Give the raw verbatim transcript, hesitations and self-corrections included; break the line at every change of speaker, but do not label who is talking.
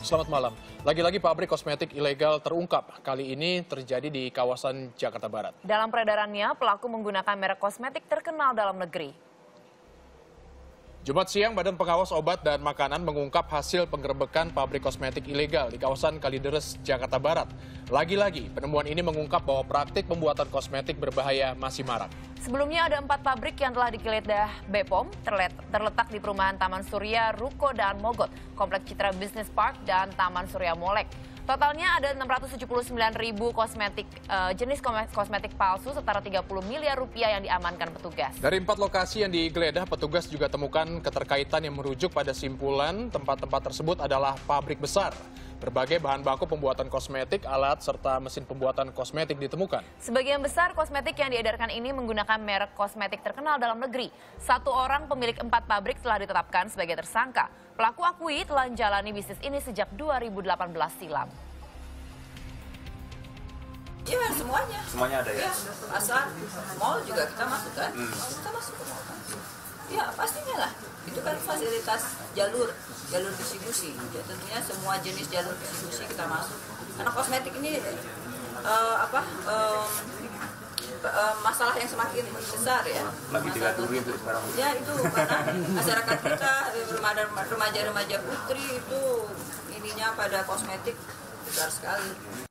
Selamat malam. Lagi-lagi pabrik kosmetik ilegal terungkap. Kali ini terjadi di kawasan Jakarta Barat.
Dalam peredarannya, pelaku menggunakan merek kosmetik terkenal dalam negeri.
Jumat siang, Badan Pengawas Obat dan Makanan mengungkap hasil penggerebekan pabrik kosmetik ilegal di kawasan Kalideres, Jakarta Barat. Lagi-lagi, penemuan ini mengungkap bahwa praktik pembuatan kosmetik berbahaya masih marak.
Sebelumnya ada empat pabrik yang telah digeledah B P O M, terletak di perumahan Taman Surya, Ruko, dan Mogot, Kompleks Citra Business Park, dan Taman Surya Molek. Totalnya ada enam ratus tujuh puluh sembilan ribu kosmetik uh, jenis kosmetik palsu setara tiga puluh miliar rupiah yang diamankan petugas.
Dari empat lokasi yang digeledah, petugas juga temukan keterkaitan yang merujuk pada simpulan tempat-tempat tersebut adalah pabrik besar. Berbagai bahan baku pembuatan kosmetik, alat, serta mesin pembuatan kosmetik ditemukan.
Sebagian besar kosmetik yang diedarkan ini menggunakan merek kosmetik terkenal dalam negeri. Satu orang pemilik empat pabrik telah ditetapkan sebagai tersangka. Pelaku akui telah menjalani bisnis ini sejak dua ribu delapan belas silam.
Iya, semuanya.
Semuanya ada ya?
Ya, pasar, mall juga kita masuk kan? Hmm. Kita masuk ke mall kan? Ya, pastinya lah. Itu kan fasilitas jalur, jalur distribusi. Ya, tentunya semua jenis jalur distribusi kita masuk. Karena kosmetik ini uh, apa? Um, uh, masalah yang semakin besar ya.
Lagi dilaturi itu sekarang.
Ya, itu karena masyarakat kita, remaja-remaja putri itu ininya pada kosmetik besar sekali.